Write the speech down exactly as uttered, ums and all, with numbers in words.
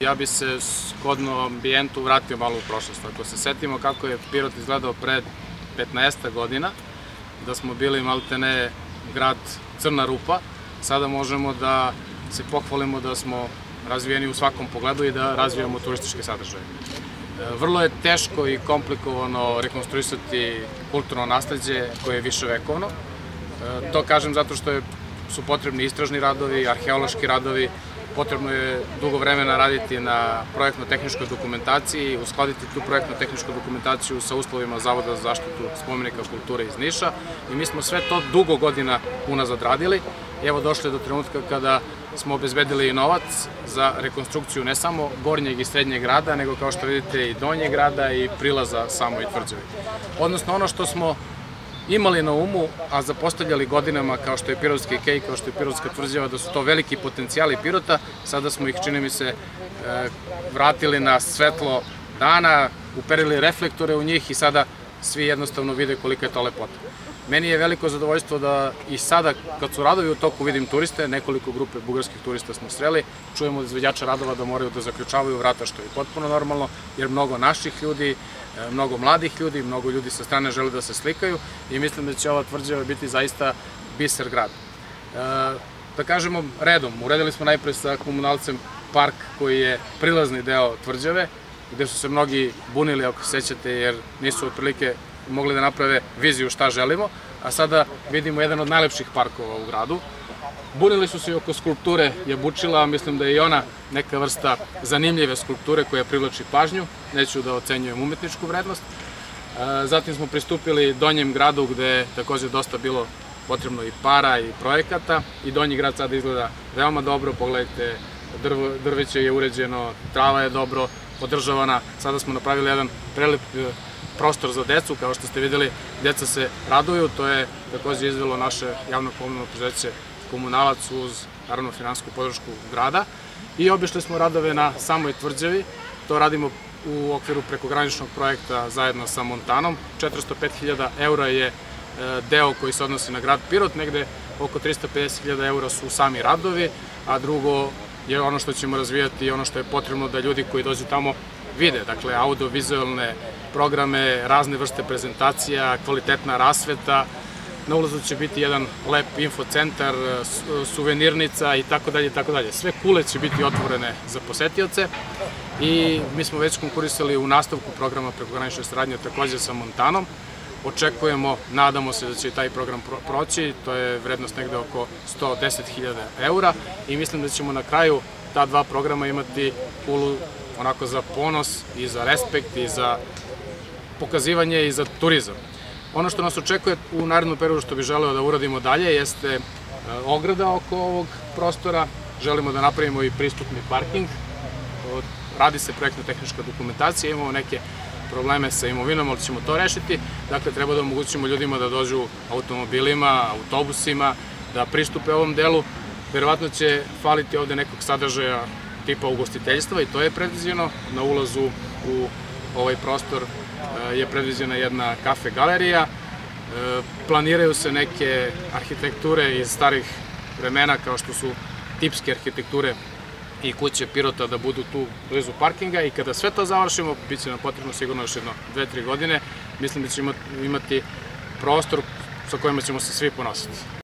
ja bi se shodno ambijentu vratio malo u prošlost. Ako se setimo kako je Pirot izgledao pred petnaest godina, da smo bili maltene grad crna rupa, sada možemo da se pohvalimo da smo razvijeni u svakom pogledu i da razvijamo turističke sadržaje. Vrlo je teško i komplikovano rekonstruisati kulturno nasleđe koje je viševekovno. To kažem zato što su potrebni istražni radovi, arheološki radovi, potrebno je dugo vremena raditi na projektno-tehničkoj dokumentaciji, uskladiti tu projektno-tehničku dokumentaciju sa uslovima Zavoda za zaštitu spomenika kulture iz Niša i mi smo sve to dugo godina unazad radili. Evo došli do trenutka kada smo obezbedili i novac za rekonstrukciju ne samo gornjeg i srednjeg grada, nego kao što vidite i donjeg grada i prilaza samoj tvrđavi. Odnosno ono što smo imali na umu, a zapostavljali godinama kao što je Pirotski kej, kao što je Pirotska tvrđava, da su to veliki potencijali Pirota, sada smo ih, čini mi se, vratili na svetlo dana, uperili reflektore u njih i sada svi jednostavno vide kolika je to lepota. Meni je veliko zadovoljstvo da i sada, kad su radovi u toku, vidim turiste, nekoliko grupe bugarskih turista smo sreli, čujemo od izvođača radova da moraju da zaključavaju vrata, što je potpuno normalno, jer mnogo naših ljudi, mnogo mladih ljudi, mnogo ljudi sa strane žele da se slikaju i mislim da će ova tvrđava biti zaista biser grad. Da kažemo redom, uredili smo najpre sa komunalcem park koji je prilazni deo tvrđave, gde su se mnogi bunili, ako se sećate, jer nisu otprilike mogli da naprave viziju šta želimo, a sada vidimo jedan od najlepših parkova u gradu. Bunili su se i oko skulpture Jabučila, mislim da je i ona neka vrsta zanimljive skulpture koja privlači pažnju, neću da ocenjujem umetničku vrednost. Zatim smo pristupili Donjem gradu gde je takođe dosta bilo potrebno i para i projekata i Donji grad sada izgleda veoma dobro, pogledajte, drveće je uređeno, trava je dobro podržavana, sada smo napravili jedan prelep prostor za decu, kao što ste videli, deca se raduju, to je takođe izvelo naše javno komunalno preduzeće Komunalac uz, naravno, finansijsku podršku grada i obišli smo radove na samoj tvrđavi, to radimo u okviru prekograničnog projekta zajedno sa Montanom, četiristo pet hiljada eura je deo koji se odnosi na grad Pirot, negde oko trista pedeset hiljada eura su sami radovi, a drugo je ono što ćemo razvijati i ono što je potrebno da ljudi koji dođu tamo vide, dakle audio-vizualne programe, razne vrste prezentacija, kvalitetna rasveta, na ulazu će biti jedan lep infocentar, suvenirnica i tako dalje i tako dalje. Sve kule će biti otvorene za posetioce i mi smo već konkurisali u nastavku programa prekogranične saradnje takođe sa Montanom. Očekujemo, nadamo se da će taj program proći, to je vrednost negde oko sto deset hiljada eura i mislim da ćemo na kraju ta dva programa imati kulu onako za ponos i za respekt i za pokazivanje i za turizam. Ono što nas očekuje u narednom periodu što bi želeo da uradimo dalje jeste ograda oko ovog prostora, želimo da napravimo i pristupni parking, radi se projektno-tehnička dokumentacija, imamo neke probleme sa imovinom, ali ćemo to rešiti, dakle treba da omogućimo ljudima da dođu automobilima, autobusima, da pristupe ovom delu, verovatno će faliti ovde nekog sadržaja tipa ugostiteljstva i to je predviđeno, na ulazu u ovaj prostor je predviđena jedna kafe galerija, planiraju se neke arhitekture iz starih vremena kao što su tipske arhitekture i kuće Pirota da budu tu blizu parkinga i kada sve to završimo, bit će nam potrebno sigurno još jedno dve tri godine, mislim da ćemo imati prostor sa kojima ćemo se svi ponositi.